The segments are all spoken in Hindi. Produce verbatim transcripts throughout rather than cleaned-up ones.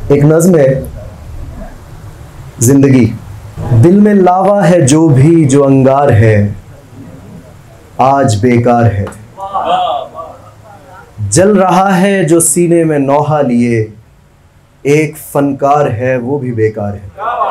एक नज़्म है जिंदगी। दिल में लावा है जो भी जो अंगार है, आज बेकार है। जल रहा है जो सीने में नौहा लिए, एक फनकार है वो भी बेकार है।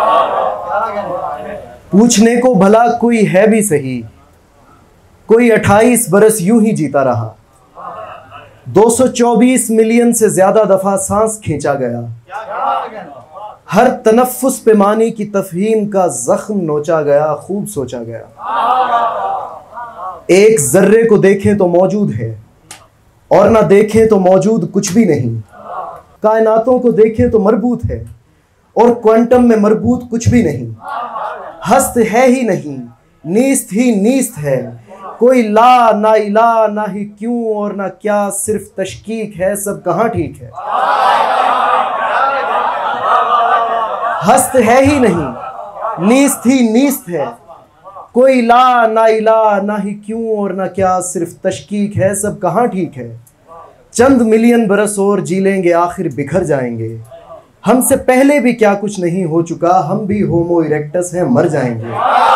पूछने को भला कोई है भी सही, कोई अट्ठाईस बरस यूं ही जीता रहा। दो सौ चौबीस मिलियन से ज्यादा दफा सांस खींचा गया। हर तनफ्फुस पे मानी की तफहीम का जख्म नोचा गया, खूब सोचा गया। एक जर्रे को देखें तो मौजूद है, और ना देखें तो मौजूद कुछ भी नहीं। कायनातों को देखें तो मरबूत है, और क्वांटम में मरबूत कुछ भी नहीं। हस्त है ही नहीं, नीस्त ही नीस्त है। कोई ला ना इला ना ही क्यों और ना क्या, सिर्फ तशकीक है सब कहाँ ठीक है। हस्त है ही नहीं, नीस्त ही नीस्त है। कोई ला ना इला ना ही क्यों और ना क्या, सिर्फ तशकीक है सब कहाँ ठीक है। चंद मिलियन बरस और जी लेंगे, आखिर बिखर जाएंगे। हमसे पहले भी क्या कुछ नहीं हो चुका, हम भी होमो इरेक्टस हैं, मर जाएंगे।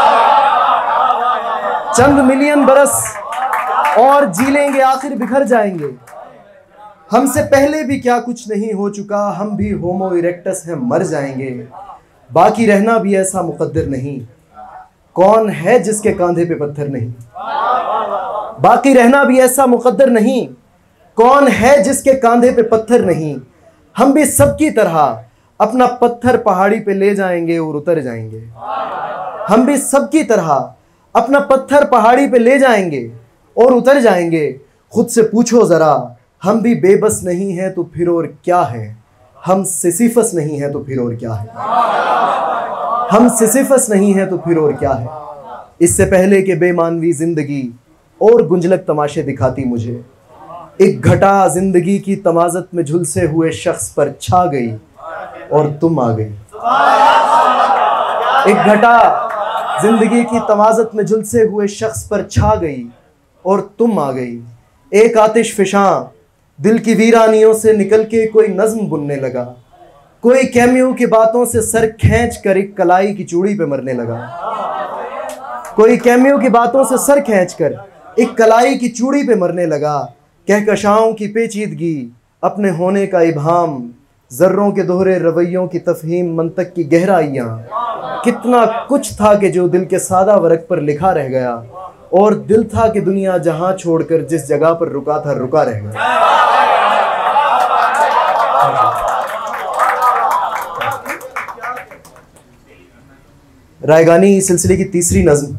चंद मिलियन बरस और जी लेंगे, आखिर बिखर जाएंगे। हमसे पहले भी क्या कुछ नहीं हो चुका, हम भी होमो इरेक्टस हैं, मर जाएंगे। बाकी रहना भी ऐसा मुकद्दर नहीं, कौन है जिसके कांधे पे पत्थर नहीं। बाकी रहना भी ऐसा मुकद्दर नहीं, कौन है जिसके कांधे पे पत्थर नहीं। हम भी सबकी तरह अपना पत्थर पहाड़ी पे ले जाएंगे और उतर जाएंगे। हम भी सबकी तरह अपना पत्थर पहाड़ी पे ले जाएंगे और उतर जाएंगे। खुद से पूछो जरा, हम भी बेबस नहीं हैं तो फिर और क्या है। हम सिसिफस नहीं हैं तो फिर और क्या है। हम सिसिफस नहीं हैं तो फिर और क्या है। इससे पहले कि बेमानवी जिंदगी और गुंजलक तमाशे दिखाती मुझे, एक घटा जिंदगी की तमाजत में झुलसे हुए शख्स पर छा गई और तुम आ गई। एक घटा जिंदगी की तमाजत में झुलसे हुए शख्स पर छा गई और तुम आ गई। एक आतिश फिशां दिल की वीरानियों से निकल के कोई नज्म बुनने लगा। कोई कैमियों की बातों से सर खींच कर एक कलाई की चूड़ी पे मरने लगा। कोई कैमियों की बातों से सर खींच कर एक कलाई की चूड़ी पे मरने लगा। कहकशाओं की पेचीदगी, अपने होने का इबाम, जर्रों के दोहरे रवैयों की तफहीम, मंतक की गहराइयाँ, कितना कुछ था कि जो दिल के सादा वर्क पर लिखा रह गया। और दिल था कि दुनिया जहां छोड़कर जिस जगह पर रुका था रुका रह गया। रायगानी सिलसिले की तीसरी नज्म।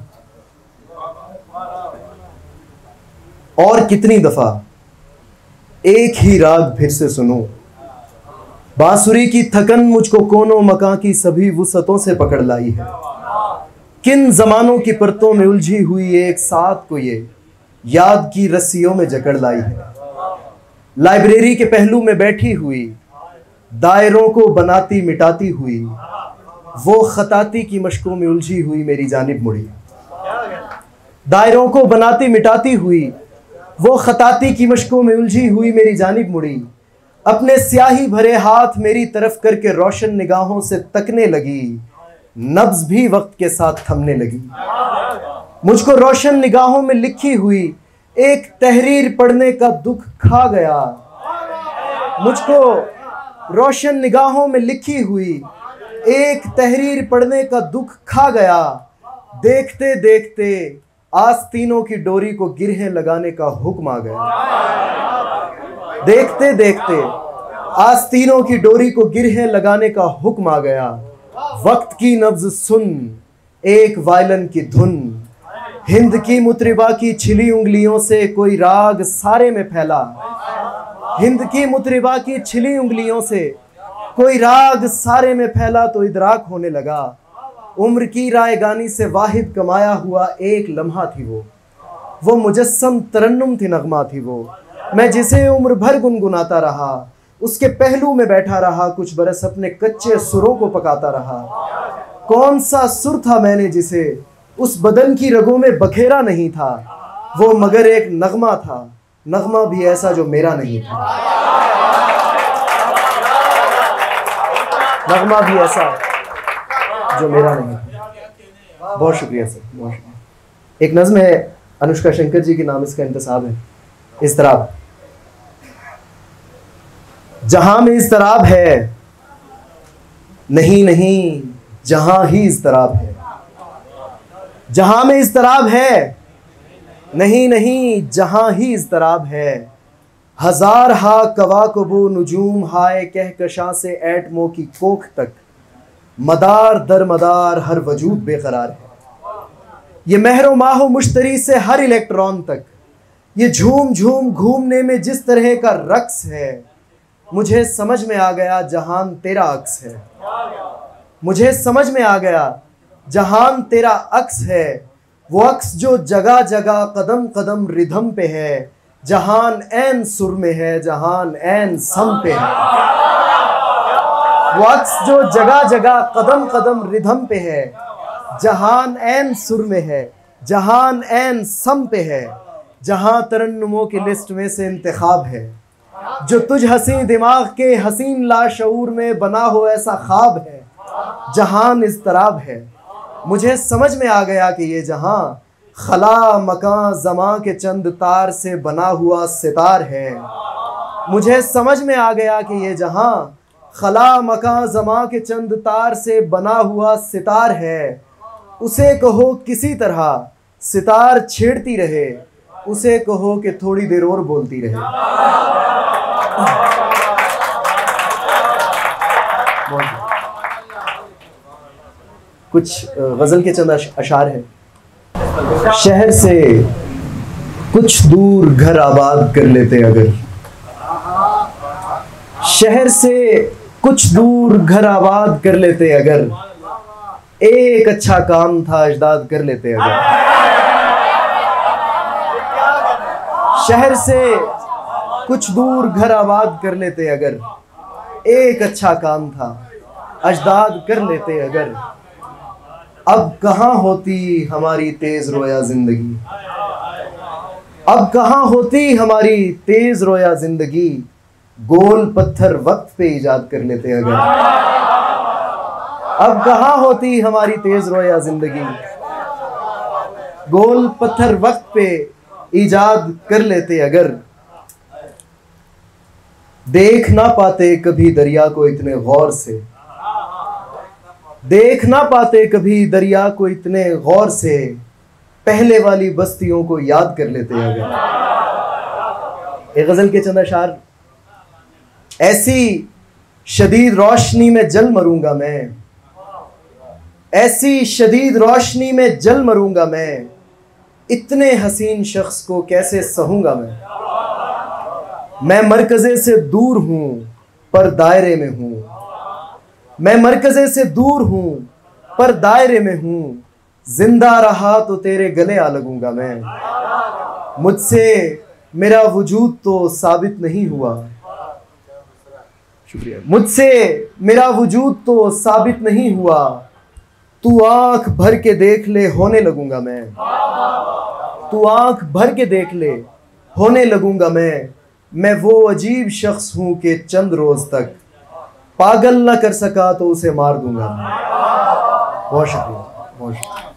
और कितनी दफा एक ही राग फिर से सुनो, बांसुरी की थकन मुझको कोनों मकां की सभी वुसअतों से पकड़ लाई है। किन जमानों की परतों में उलझी हुई एक साथ को ये याद की रस्सियों में जकड़ लाई है। लाइब्रेरी के पहलू में बैठी हुई, दायरों को बनाती मिटाती हुई, वो खताती की मशकों में उलझी हुई मेरी जानिब मुड़ी। दायरों को बनाती मिटाती हुई, वो खताती की मशकों में उलझी हुई मेरी जानिब मुड़ी। अपने स्याही भरे हाथ मेरी तरफ करके रोशन निगाहों से तकने लगी। नब्ज भी वक्त के साथ थमने लगी। मुझको रोशन निगाहों में लिखी हुई एक तहरीर पढ़ने का दुख खा गया। मुझको रोशन निगाहों में लिखी हुई एक तहरीर पढ़ने का दुख खा गया। देखते देखते आस्तीनों की डोरी को गिरहें लगाने का हुक्म आ गया। देखते देखते आस्तीनों की डोरी को गिरहें लगाने का हुक्म आ गया। वक्त की नब्ज सुन, एक वायलन की धुन, हिंद की मुतरिबा की छिली उंगलियों से कोई राग सारे में फैला। हिंद की मुतरिबा की छिली उंगलियों से कोई राग सारे में फैला तो इदराक होने लगा। उम्र की रायगानी से वाहिद कमाया हुआ एक लम्हा थी वो। वो मुजस्सम तरन्नुम थी, नगमा थी वो। मैं जिसे उम्र भर गुनगुनाता रहा, उसके पहलू में बैठा रहा, कुछ बरस अपने कच्चे सुरों को पकाता रहा। कौन सा सुर था मैंने जिसे उस बदन की रगों में बखेरा नहीं था, वो मगर एक नगमा था, नगमा भी ऐसा जो मेरा नहीं था। नगमा भी ऐसा जो मेरा नहीं है। बहुत शुक्रिया सर, बहुत शुक्रिया। एक नज़्म है अनुष्का शंकर जी के नाम, इसका इंतसाब है इज़्तिराब। जहां में इज़्तिराब है नहीं नहीं जहां ही इज़्तिराब है, जहां में इज़्तिराब है नहीं नहीं जहां ही इज़्तिराब है। हजार हा कवाकबो नुजूम हाय कहकशां से एटमों की कोख तक, मदार दर मदार हर वजूद बेकरार है। ये महरो माहो मुश्तरी से हर इलेक्ट्रॉन तक, ये झूम झूम घूमने में जिस तरह का रक्स है, मुझे समझ में आ गया जहान तेरा अक्स है। मुझे समझ में आ गया जहान तेरा अक्स है, वो अक्स जो जगह जगह कदम कदम रिधम पे है, जहान ऐन सुर में है जहान ऐन सम पे है। वो अक्स जो जगह जगह कदम कदम रिधम पे है, जहान ऐन सुर में है जहान ऐन सम पे है। जहां तरन्नुमों की लिस्ट में से इंतखाब है, जो तुझ हसी दिमाग के हसीन लाशऊर में बना हो ऐसा ख्वाब है, जहान इज़्तिराब है। मुझे समझ में आ गया कि ये जहां खला मकां ज़मां के चंद तार से बना हुआ सितार है। मुझे समझ में आ गया कि ये जहां खला मकां ज़मां के चंद तार से बना हुआ सितार है। उसे कहो किसी तरह सितार छेड़ती रहे, उसे कहो कि थोड़ी देर और बोलती रहे। कुछ गज़ल के चंद अशार हैं। शहर से कुछ दूर घर आबाद कर लेते अगर, शहर से कुछ दूर घर आबाद कर लेते अगर, एक अच्छा काम था अजदाद कर लेते अगर। शहर से कुछ दूर घर आबाद कर लेते अगर, एक अच्छा काम था अजदाद कर लेते अगर। अब कहाँ होती हमारी तेज रोया जिंदगी, अब कहाँ होती हमारी तेज रोया जिंदगी, गोल पत्थर वक्त पे इजाद कर लेते अगर। अब कहाँ होती हमारी तेज रोया जिंदगी, गोल पत्थर वक्त पे इजाद कर लेते अगर। देख ना पाते कभी दरिया को इतने गौर से, देख ना पाते कभी दरिया को इतने गौर से, पहले वाली बस्तियों को याद कर लेते अगर। एक गजल के चंद अशार। ऐसी शदीद रोशनी में जल मरूंगा मैं, ऐसी शदीद रोशनी में जल मरूंगा मैं, इतने हसीन शख्स को कैसे सहूंगा मैं। मैं मरकज़े से दूर हूं पर दायरे में हूं, मैं मरकज़े से दूर हूं पर दायरे में हूं, जिंदा रहा तो तेरे गले आ लगूंगा मैं। मुझसे मेरा वजूद तो साबित नहीं हुआ, शुक्रिया। मुझसे मेरा वजूद तो साबित नहीं हुआ, तू आंख भर के देख ले होने लगूंगा मैं। तू आंख भर के देख ले होने लगूंगा मैं। मैं वो अजीब शख्स हूं कि चंद रोज तक पागल न कर सका तो उसे मार दूंगा। बहुत शुक्रिया, बहुत शुक्रिया।